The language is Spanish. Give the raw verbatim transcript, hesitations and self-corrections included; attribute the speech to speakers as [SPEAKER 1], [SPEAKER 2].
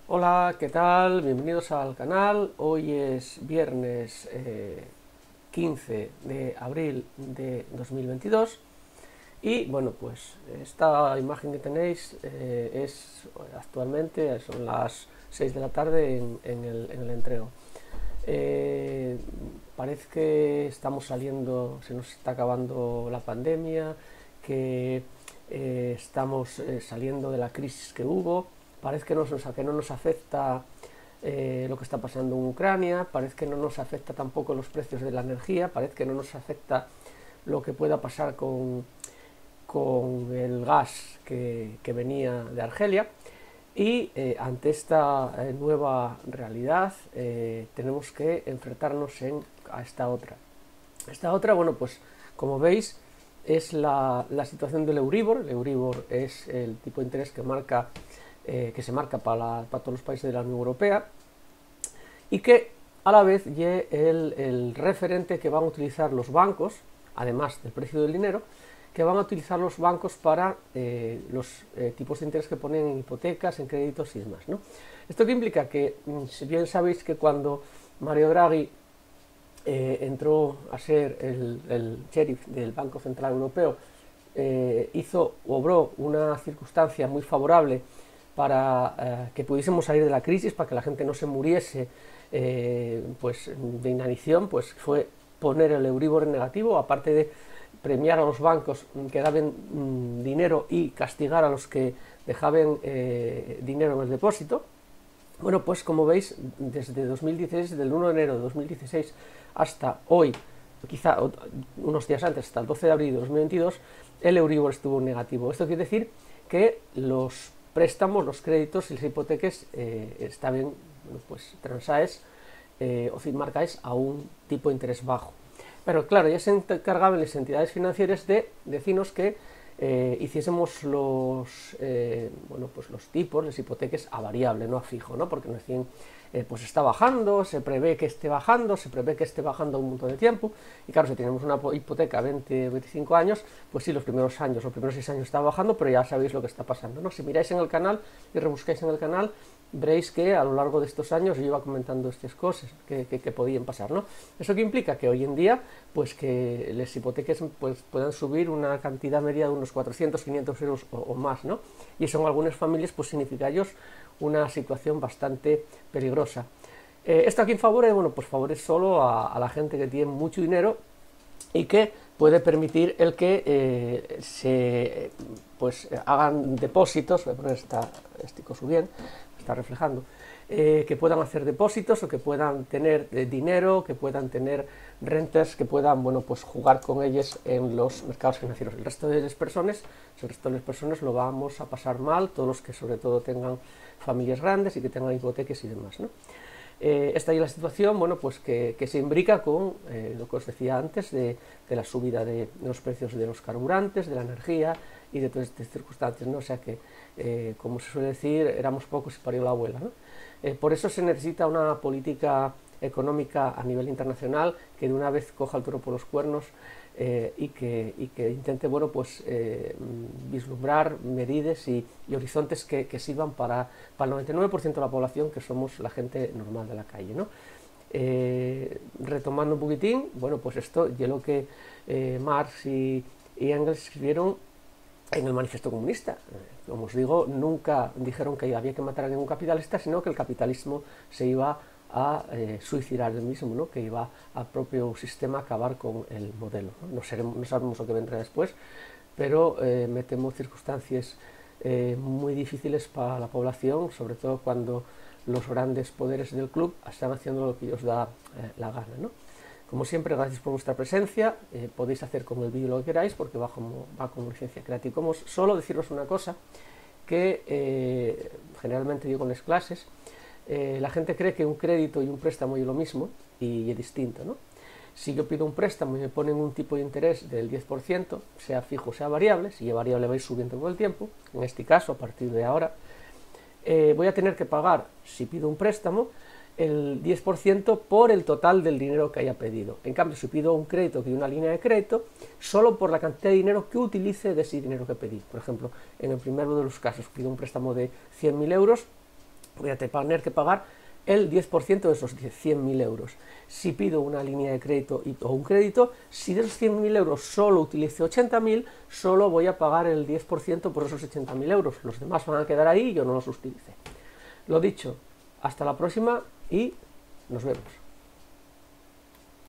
[SPEAKER 1] Hola, ¿qué tal? Bienvenidos al canal. Hoy es viernes eh, quince de abril de dos mil veintidós y bueno, pues esta imagen que tenéis eh, es actualmente, son las seis de la tarde en, en el, en el entrego. Eh, Parece que estamos saliendo, se nos está acabando la pandemia, que eh, estamos eh, saliendo de la crisis que hubo. Parece que, nos, que no nos afecta eh, lo que está pasando en Ucrania, parece que no nos afecta tampoco los precios de la energía, parece que no nos afecta lo que pueda pasar con, con el gas que, que venía de Argelia. Y eh, ante esta eh, nueva realidad eh, tenemos que enfrentarnos en, a esta otra. Esta otra, bueno, pues como veis, es la, la situación del Euribor. El Euribor es el tipo de interés que, marca, eh, que se marca para, para todos los países de la Unión Europea y que a la vez es el, el referente que van a utilizar los bancos, además del precio del dinero, que van a utilizar los bancos para eh, los eh, tipos de interés que ponen en hipotecas, en créditos y demás, ¿no? Esto que implica que, si bien sabéis que cuando Mario Draghi eh, entró a ser el, el sheriff del Banco Central Europeo, eh, hizo, obró una circunstancia muy favorable para eh, que pudiésemos salir de la crisis, para que la gente no se muriese eh, pues, de inanición, pues fue poner el Euribor en negativo, aparte de premiar a los bancos que daban mmm, dinero y castigar a los que dejaban eh, dinero en el depósito. Bueno, pues como veis, desde dos mil dieciséis, del uno de enero de dos mil dieciséis hasta hoy, quizá unos días antes, hasta el doce de abril de dos mil veintidós, el Euribor estuvo negativo. Esto quiere decir que los préstamos, los créditos y las hipotecas eh, estaban, bueno, pues, transaes eh, o marcaes a un tipo de interés bajo. Pero claro, ya se encargaban las entidades financieras de decirnos que eh, hiciésemos los, eh, bueno, pues los tipos, las hipotecas a variable, no a fijo, ¿no? Porque nos decían, eh, pues está bajando, se prevé que esté bajando, se prevé que esté bajando un montón de tiempo, y claro, si tenemos una hipoteca a veinte o veinticinco años, pues sí, los primeros años, los primeros seis años está bajando, pero ya sabéis lo que está pasando, ¿no? Si miráis en el canal y rebuscáis en el canal, veréis que a lo largo de estos años yo iba comentando estas cosas que, que, que podían pasar, ¿no? Eso que implica que hoy en día, pues que las hipotecas pues, puedan subir una cantidad media de unos cuatrocientos, quinientos euros o, o más, ¿no? Y eso en algunas familias pues significa ellos una situación bastante peligrosa. Eh, esto aquí favorece, bueno, pues favorece solo a, a la gente que tiene mucho dinero y que puede permitir el que eh, se pues hagan depósitos. Voy a poner esta, este coso bien, está reflejando, eh, que puedan hacer depósitos o que puedan tener eh, dinero, que puedan tener rentas, que puedan, bueno, pues jugar con ellos en los mercados financieros. El resto de las personas, el resto de las personas lo vamos a pasar mal, todos los que sobre todo tengan familias grandes y que tengan hipotecas y demás, ¿no? Eh, esta es la situación, bueno, pues que, que se imbrica con eh, lo que os decía antes de, de la subida de, de los precios de los carburantes, de la energía y de todas estas circunstancias, ¿no? O sea que, eh, como se suele decir, éramos pocos y parió la abuela, ¿no? Eh, por eso se necesita una política económica a nivel internacional que de una vez coja el toro por los cuernos eh, y, que, y que intente, bueno, pues eh, vislumbrar medidas y, y horizontes que, que sirvan para, para el noventa y nueve por ciento de la población, que somos la gente normal de la calle, ¿no? Eh, retomando un poquitín, bueno, pues esto es lo que eh, Marx y, y Engels escribieron en el Manifiesto Comunista. Como os digo, nunca dijeron que había que matar a ningún capitalista, sino que el capitalismo se iba a eh, suicidar el mismo, ¿no? Que iba al propio sistema a acabar con el modelo, ¿no? No, seremos, no sabemos lo que vendrá después, pero eh, me temo circunstancias eh, muy difíciles para la población, sobre todo cuando los grandes poderes del club están haciendo lo que ellos da eh, la gana, ¿no? Como siempre, gracias por vuestra presencia. Eh, podéis hacer con el vídeo lo que queráis, porque va como, va como licencia Creative Commons. Solo deciros una cosa, que eh, generalmente digo en las clases, eh, la gente cree que un crédito y un préstamo es lo mismo, y es distinto, ¿no? Si yo pido un préstamo y me ponen un tipo de interés del diez por ciento, sea fijo o sea variable, si es variable vais subiendo todo el tiempo, en este caso, a partir de ahora, eh, voy a tener que pagar, si pido un préstamo, el diez por ciento por el total del dinero que haya pedido. En cambio, si pido un crédito que una línea de crédito, solo por la cantidad de dinero que utilice de ese dinero que pedí. Por ejemplo, en el primero de los casos pido un préstamo de cien mil euros, voy a tener que pagar el diez por ciento de esos cien mil euros. Si pido una línea de crédito y, o un crédito, si de esos cien mil euros solo utilice ochenta mil, solo voy a pagar el diez por ciento por esos ochenta mil euros. Los demás van a quedar ahí y yo no los utilice. Lo dicho, hasta la próxima y nos vemos.